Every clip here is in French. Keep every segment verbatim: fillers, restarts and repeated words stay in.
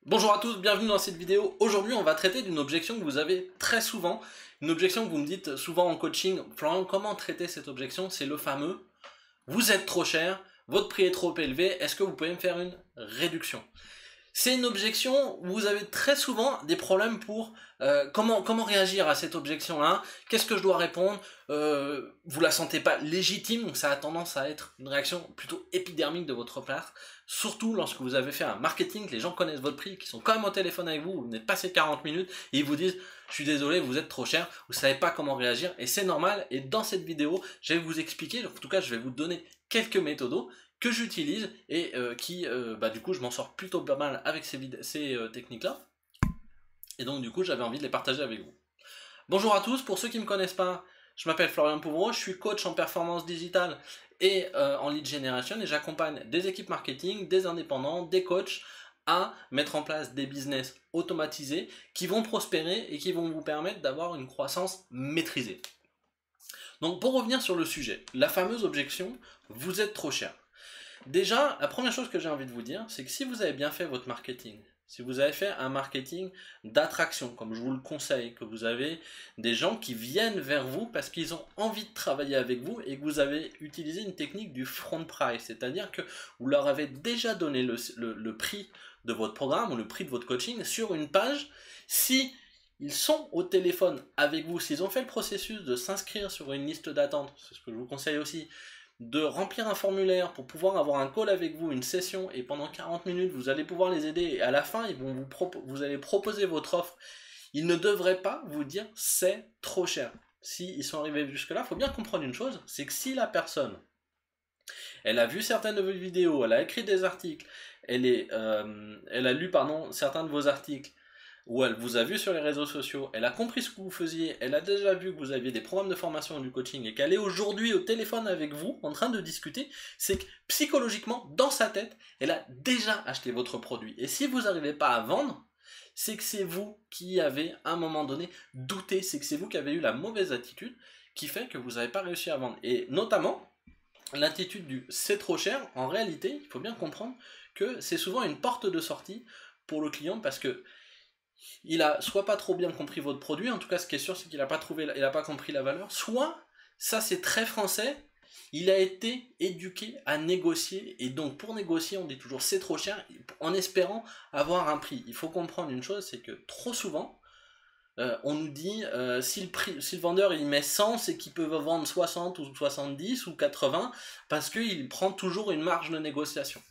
Bonjour à tous, bienvenue dans cette vidéo. Aujourd'hui, on va traiter d'une objection que vous avez très souvent. Une objection que vous me dites souvent en coaching. Florian, comment traiter cette objection? C'est le fameux « Vous êtes trop cher, votre prix est trop élevé, est-ce que vous pouvez me faire une réduction ?» C'est une objection où vous avez très souvent des problèmes pour euh, comment, comment réagir à cette objection-là. Qu'est-ce que je dois répondre? euh, Vous la sentez pas légitime, donc ça a tendance à être une réaction plutôt épidermique de votre part. Surtout lorsque vous avez fait un marketing, que les gens connaissent votre prix, qui sont quand même au téléphone avec vous, vous venez de passer quarante minutes, et ils vous disent « Je suis désolé, vous êtes trop cher, vous savez pas comment réagir », et c'est normal. Et dans cette vidéo, je vais vous expliquer, en tout cas je vais vous donner quelques méthodos que j'utilise et euh, qui, euh, bah, du coup, je m'en sors plutôt pas mal avec ces, ces euh, techniques-là. Et donc, du coup, j'avais envie de les partager avec vous. Bonjour à tous, pour ceux qui ne me connaissent pas, je m'appelle Florian Pouvreau, je suis coach en performance digitale et euh, en lead generation et j'accompagne des équipes marketing, des indépendants, des coachs à mettre en place des business automatisés qui vont prospérer et qui vont vous permettre d'avoir une croissance maîtrisée. Donc, pour revenir sur le sujet, la fameuse objection « vous êtes trop cher ». Déjà, la première chose que j'ai envie de vous dire, c'est que si vous avez bien fait votre marketing, si vous avez fait un marketing d'attraction, comme je vous le conseille, que vous avez des gens qui viennent vers vous parce qu'ils ont envie de travailler avec vous et que vous avez utilisé une technique du front price, c'est-à-dire que vous leur avez déjà donné le, le, le prix de votre programme ou le prix de votre coaching sur une page. Si ils sont au téléphone avec vous, s'ils ont fait le processus de s'inscrire sur une liste d'attente, c'est ce que je vous conseille aussi, de remplir un formulaire pour pouvoir avoir un call avec vous, une session, et pendant quarante minutes, vous allez pouvoir les aider, et à la fin, ils vont vous, vous allez proposer votre offre. Ils ne devraient pas vous dire « c'est trop cher ». S'ils sont arrivés jusque-là, il faut bien comprendre une chose, c'est que si la personne, elle a vu certaines de vos vidéos, elle a écrit des articles, elle, est, euh, elle a lu pardon, certains de vos articles, ou elle vous a vu sur les réseaux sociaux, elle a compris ce que vous faisiez, elle a déjà vu que vous aviez des programmes de formation et du coaching et qu'elle est aujourd'hui au téléphone avec vous en train de discuter, c'est que psychologiquement, dans sa tête, elle a déjà acheté votre produit. Et si vous n'arrivez pas à vendre, c'est que c'est vous qui avez à un moment donné douté, c'est que c'est vous qui avez eu la mauvaise attitude qui fait que vous n'avez pas réussi à vendre. Et notamment, l'attitude du « c'est trop cher », en réalité, il faut bien comprendre que c'est souvent une porte de sortie pour le client parce que il a soit pas trop bien compris votre produit, en tout cas ce qui est sûr c'est qu'il n'a pas trouvé, il a pas compris la valeur, soit, ça c'est très français, il a été éduqué à négocier, et donc pour négocier on dit toujours c'est trop cher, en espérant avoir un prix. Il faut comprendre une chose, c'est que trop souvent, euh, on nous dit, euh, si, le prix, si le vendeur il met cent, c'est qu'il peut vendre soixante ou soixante-dix ou quatre-vingts, parce qu'il prend toujours une marge de négociation.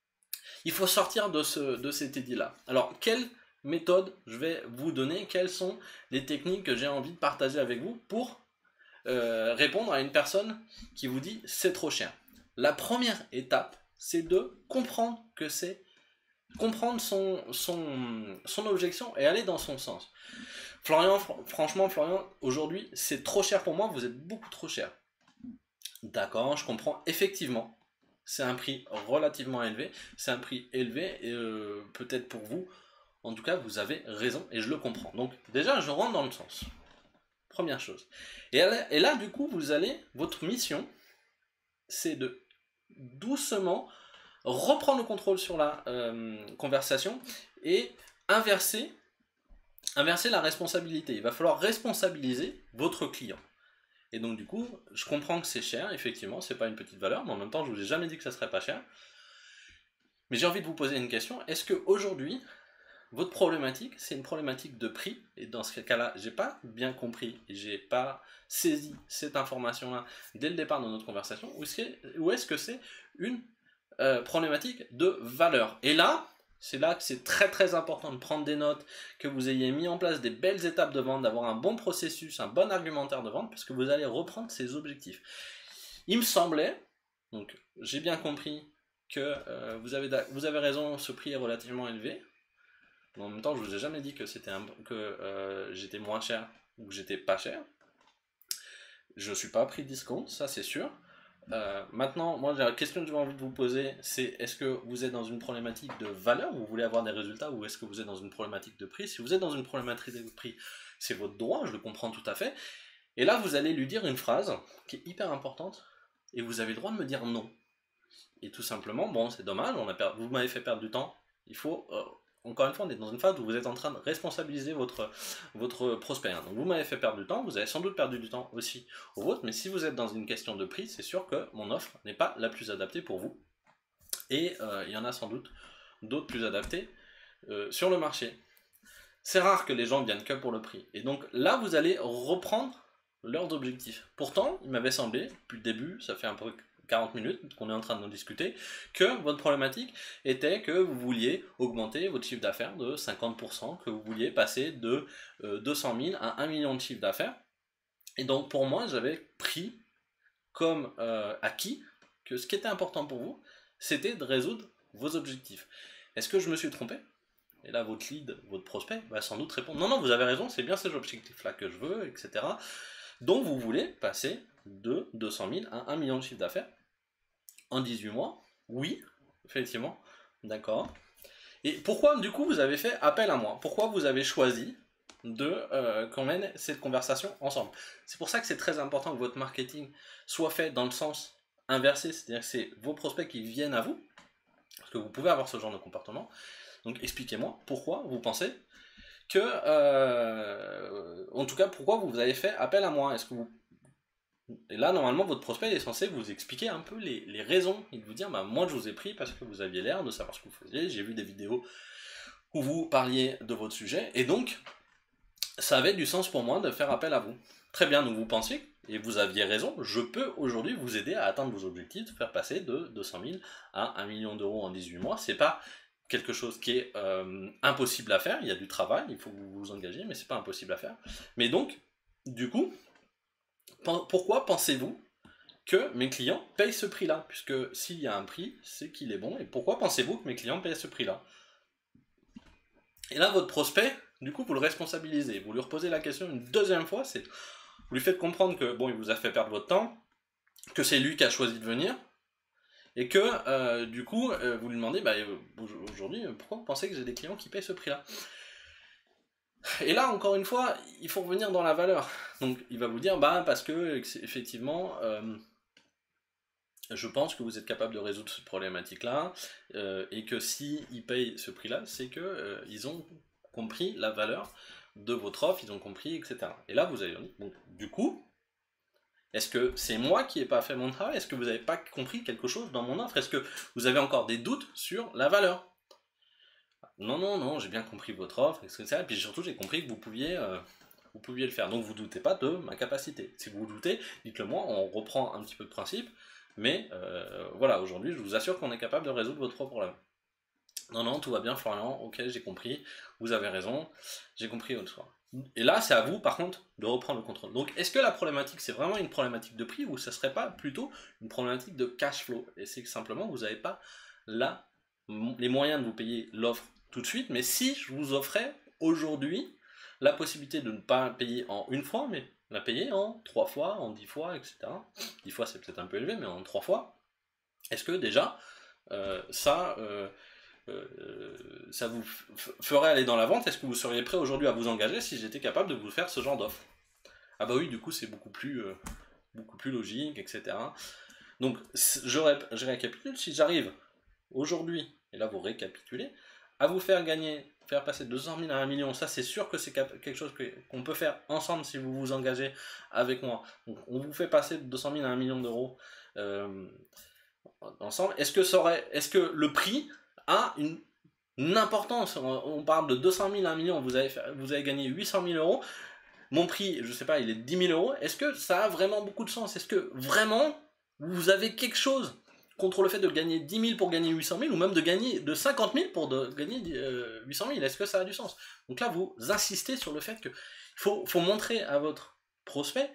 Il faut sortir de, ce, de cet édit-là. Alors, quelle méthode je vais vous donner, quelles sont les techniques que j'ai envie de partager avec vous pour euh, répondre à une personne qui vous dit c'est trop cher. La première étape, c'est de comprendre que c'est comprendre son, son, son objection et aller dans son sens. Florian, fr franchement Florian, aujourd'hui c'est trop cher pour moi, vous êtes beaucoup trop cher. D'accord, je comprends, effectivement, c'est un prix relativement élevé, c'est un prix élevé et euh, peut-être pour vous. En tout cas, vous avez raison et je le comprends. Donc déjà, je rentre dans le sens. Première chose. Et là, et là du coup, vous allez, votre mission, c'est de doucement reprendre le contrôle sur la euh, conversation et inverser, inverser la responsabilité. Il va falloir responsabiliser votre client. Et donc du coup, je comprends que c'est cher, effectivement, c'est pas une petite valeur, mais en même temps, je vous ai jamais dit que ça serait pas cher. Mais j'ai envie de vous poser une question. Est-ce qu'aujourd'hui, votre problématique, c'est une problématique de prix, et dans ce cas-là, j'ai pas bien compris, et j'ai pas saisi cette information-là dès le départ de notre conversation, ou est-ce que c'est une euh, problématique de valeur? Et là, c'est là que c'est très très important de prendre des notes, que vous ayez mis en place des belles étapes de vente, d'avoir un bon processus, un bon argumentaire de vente, parce que vous allez reprendre ces objectifs. Il me semblait, donc j'ai bien compris que euh, vous, avez, vous avez raison, ce prix est relativement élevé. Mais en même temps, je vous ai jamais dit que c'était que euh, j'étais moins cher ou que j'étais pas cher. Je suis pas pris de discount, ça c'est sûr. Euh, maintenant, moi la question que j'ai envie de vous poser, c'est est-ce que vous êtes dans une problématique de valeur, vous voulez avoir des résultats, ou est-ce que vous êtes dans une problématique de prix? Si vous êtes dans une problématique de prix, c'est votre droit, je le comprends tout à fait. Et là, vous allez lui dire une phrase qui est hyper importante, et vous avez le droit de me dire non. Et tout simplement, bon, c'est dommage, on a per... vous m'avez fait perdre du temps, il faut... Euh, encore une fois, on est dans une phase où vous êtes en train de responsabiliser votre, votre prospect. Hein. Donc vous m'avez fait perdre du temps, vous avez sans doute perdu du temps aussi au vôtre, mais si vous êtes dans une question de prix, c'est sûr que mon offre n'est pas la plus adaptée pour vous. Et euh, il y en a sans doute d'autres plus adaptées euh, sur le marché. C'est rare que les gens viennent que pour le prix. Et donc là, vous allez reprendre leurs objectifs. Pourtant, il m'avait semblé, depuis le début, ça fait un peu quarante minutes qu'on est en train de discuter, que votre problématique était que vous vouliez augmenter votre chiffre d'affaires de cinquante pour cent, que vous vouliez passer de euh, deux cent mille à un million de chiffre d'affaires. Et donc pour moi, j'avais pris comme euh, acquis que ce qui était important pour vous, c'était de résoudre vos objectifs. Est-ce que je me suis trompé? Et là, votre lead, votre prospect va sans doute répondre « Non, non, vous avez raison, c'est bien ces objectifs-là que je veux, et cetera » Donc vous voulez passer de deux cent mille à un million de chiffre d'affaires en dix-huit mois? Oui, effectivement, d'accord. Et pourquoi du coup vous avez fait appel à moi? Pourquoi vous avez choisi de euh, qu'on mène cette conversation ensemble? C'est pour ça que c'est très important que votre marketing soit fait dans le sens inversé, c'est-à-dire que c'est vos prospects qui viennent à vous, parce que vous pouvez avoir ce genre de comportement. Donc expliquez-moi pourquoi vous pensez que, euh, en tout cas, pourquoi vous avez fait appel à moi. Est-ce que vous... Et là, normalement, votre prospect est censé vous expliquer un peu les, les raisons. Il vous dire, bah, moi, je vous ai pris parce que vous aviez l'air de savoir ce que vous faisiez. J'ai vu des vidéos où vous parliez de votre sujet. Et donc, ça avait du sens pour moi de faire appel à vous. Très bien, donc vous pensiez, et vous aviez raison, je peux aujourd'hui vous aider à atteindre vos objectifs, de faire passer de deux cent mille à un million d'euros en dix-huit mois. C'est pas quelque chose qui est euh, impossible à faire, il y a du travail, il faut que vous vous engagiez, mais c'est pas impossible à faire. Mais donc, du coup, pourquoi pensez-vous que mes clients payent ce prix-là? Puisque s'il y a un prix, c'est qu'il est bon, et pourquoi pensez-vous que mes clients payent ce prix-là? Et là, votre prospect, du coup, vous le responsabilisez, vous lui reposez la question une deuxième fois, c'est vous lui faites comprendre que, bon, il vous a fait perdre votre temps, que c'est lui qui a choisi de venir, et que, euh, du coup, euh, vous lui demandez, bah, aujourd'hui, pourquoi vous pensez que j'ai des clients qui payent ce prix-là? Et là, encore une fois, il faut revenir dans la valeur. Donc, il va vous dire, bah, parce que, effectivement, euh, je pense que vous êtes capable de résoudre cette problématique-là, euh, et que s'ils payent ce prix-là, c'est qu'ils euh, ont compris la valeur de votre offre, ils ont compris, et cetera. Et là, vous allez dire, bon, du coup, est-ce que c'est moi qui n'ai pas fait mon travail? Est-ce que vous n'avez pas compris quelque chose dans mon offre? Est-ce que vous avez encore des doutes sur la valeur? Non, non, non, j'ai bien compris votre offre, et cetera. Et puis surtout, j'ai compris que vous pouviez, euh, vous pouviez le faire. Donc vous ne doutez pas de ma capacité. Si vous doutez, dites-le moi, on reprend un petit peu de principe. Mais euh, voilà, aujourd'hui, je vous assure qu'on est capable de résoudre votre problème. Non, non, tout va bien, Florian, ok, j'ai compris, vous avez raison, j'ai compris votre choix. Et là, c'est à vous, par contre, de reprendre le contrôle. Donc, est-ce que la problématique, c'est vraiment une problématique de prix, ou ça serait pas plutôt une problématique de cash flow? Et c'est que simplement, vous n'avez pas là les moyens de vous payer l'offre tout de suite, mais si je vous offrais aujourd'hui la possibilité de ne pas payer en une fois, mais la payer en trois fois, en dix fois, et cetera. Dix fois, c'est peut-être un peu élevé, mais en trois fois, est-ce que déjà, euh, ça... Euh, Euh, ça vous ferait aller dans la vente? Est-ce que vous seriez prêt aujourd'hui à vous engager si j'étais capable de vous faire ce genre d'offre? Ah bah oui, du coup c'est beaucoup plus euh, beaucoup plus logique, et cetera. Donc je, ré je récapitule, si j'arrive aujourd'hui, et là vous récapitulez, à vous faire gagner, faire passer de deux cent mille à un million, ça c'est sûr que c'est quelque chose qu'on peut faire ensemble si vous vous engagez avec moi. Donc on vous fait passer de deux cent mille à un million d'euros euh, ensemble. Est-ce que, ça aurait, est-ce que le prix a une, une importance? On parle de deux cent mille à un million, vous avez, fait, vous avez gagné huit cent mille euros, mon prix, je sais pas, il est de dix mille euros, est-ce que ça a vraiment beaucoup de sens? Est-ce que vraiment vous avez quelque chose contre le fait de gagner dix mille pour gagner huit cent mille, ou même de gagner de cinquante mille pour de, gagner euh, huit cent mille? Est-ce que ça a du sens? Donc là, vous insistez sur le fait que faut, faut montrer à votre prospect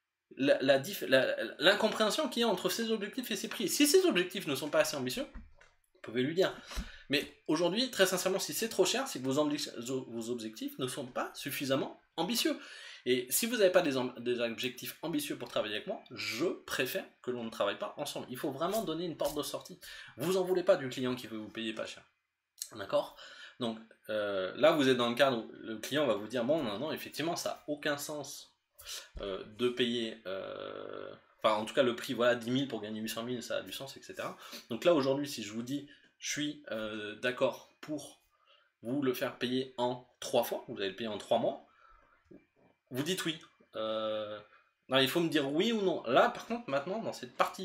l'incompréhension qu'il y a entre ses objectifs et ses prix. Si ses objectifs ne sont pas assez ambitieux, vous pouvez lui dire. Mais aujourd'hui, très sincèrement, si c'est trop cher, c'est que vos, vos objectifs ne sont pas suffisamment ambitieux. Et si vous n'avez pas des, des objectifs ambitieux pour travailler avec moi, je préfère que l'on ne travaille pas ensemble. Il faut vraiment donner une porte de sortie. Vous en voulez pas du client qui veut vous payer pas cher. D'accord? Donc euh, là, vous êtes dans le cadre où le client va vous dire, bon, non, non, effectivement, ça n'a aucun sens euh, de payer... Euh, Enfin, en tout cas, le prix, voilà, dix mille pour gagner huit cent mille, ça a du sens, et cetera. Donc là, aujourd'hui, si je vous dis, je suis euh, d'accord pour vous le faire payer en trois fois, vous allez le payer en trois mois, vous dites oui. Euh, non, il faut me dire oui ou non. Là, par contre, maintenant, dans cette partie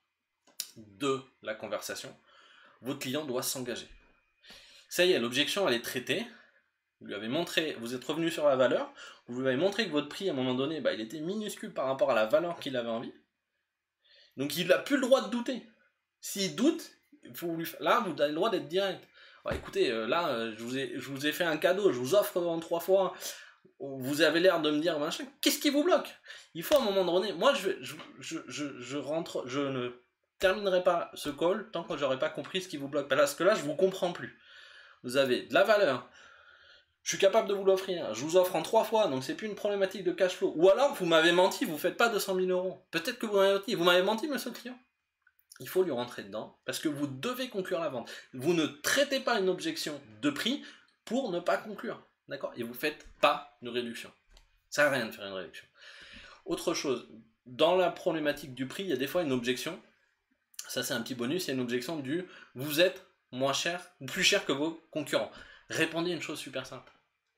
de la conversation, votre client doit s'engager. Ça y est, l'objection, elle est traitée. Vous lui avez montré, vous êtes revenu sur la valeur, vous lui avez montré que votre prix, à un moment donné, bah, il était minuscule par rapport à la valeur qu'il avait envie. Donc, il n'a plus le droit de douter. S'il doute, il faut lui... là, vous avez le droit d'être direct. Bah, écoutez, là, je vous, ai, je vous ai fait un cadeau, je vous offre en trois fois... Vous avez l'air de me dire, machin, qu'est-ce qui vous bloque? Il faut à un moment donné, moi je, je, je, je, je rentre, je ne terminerai pas ce call tant que j'aurai pas compris ce qui vous bloque. Parce que là, je vous comprends plus. Vous avez de la valeur, je suis capable de vous l'offrir, je vous offre en trois fois, donc c'est plus une problématique de cash flow. Ou alors, vous m'avez menti, vous faites pas deux cent mille euros. Peut-être que vous m'avez menti, vous m'avez menti, monsieur le client. Il faut lui rentrer dedans, parce que vous devez conclure la vente. Vous ne traitez pas une objection de prix pour ne pas conclure. D'accord? Et vous ne faites pas une réduction. Ça sert à rien de faire une réduction. Autre chose, dans la problématique du prix, il y a des fois une objection. Ça, c'est un petit bonus. Il y a une objection du vous êtes moins cher ou plus cher que vos concurrents. Répondez une chose super simple.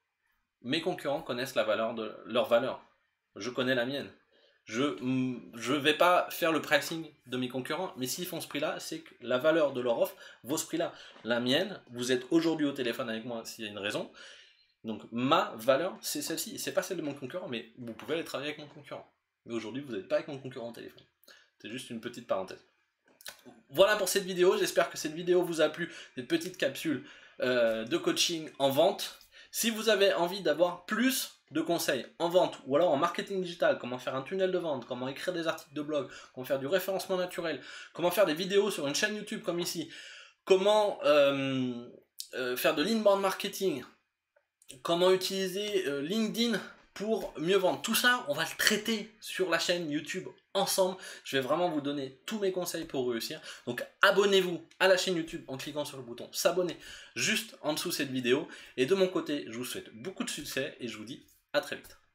Mes concurrents connaissent la valeur de leur valeur. Je connais la mienne. Je ne vais pas faire le pricing de mes concurrents, mais s'ils font ce prix-là, c'est que la valeur de leur offre vaut ce prix-là. La mienne, vous êtes aujourd'hui au téléphone avec moi s'il y a une raison. Donc ma valeur, c'est celle-ci. C'est pas celle de mon concurrent, mais vous pouvez aller travailler avec mon concurrent. Mais aujourd'hui, vous n'êtes pas avec mon concurrent au téléphone. C'est juste une petite parenthèse. Voilà pour cette vidéo. J'espère que cette vidéo vous a plu. Cette petite capsule euh, de coaching en vente. Si vous avez envie d'avoir plus de conseils en vente ou alors en marketing digital, comment faire un tunnel de vente, comment écrire des articles de blog, comment faire du référencement naturel, comment faire des vidéos sur une chaîne YouTube comme ici, comment euh, euh, faire de l'inbound marketing, comment utiliser euh, LinkedIn pour mieux vendre. Tout ça, on va le traiter sur la chaîne YouTube ensemble. Je vais vraiment vous donner tous mes conseils pour réussir. Donc abonnez-vous à la chaîne YouTube en cliquant sur le bouton s'abonner juste en dessous de cette vidéo. Et de mon côté, je vous souhaite beaucoup de succès et je vous dis à très vite.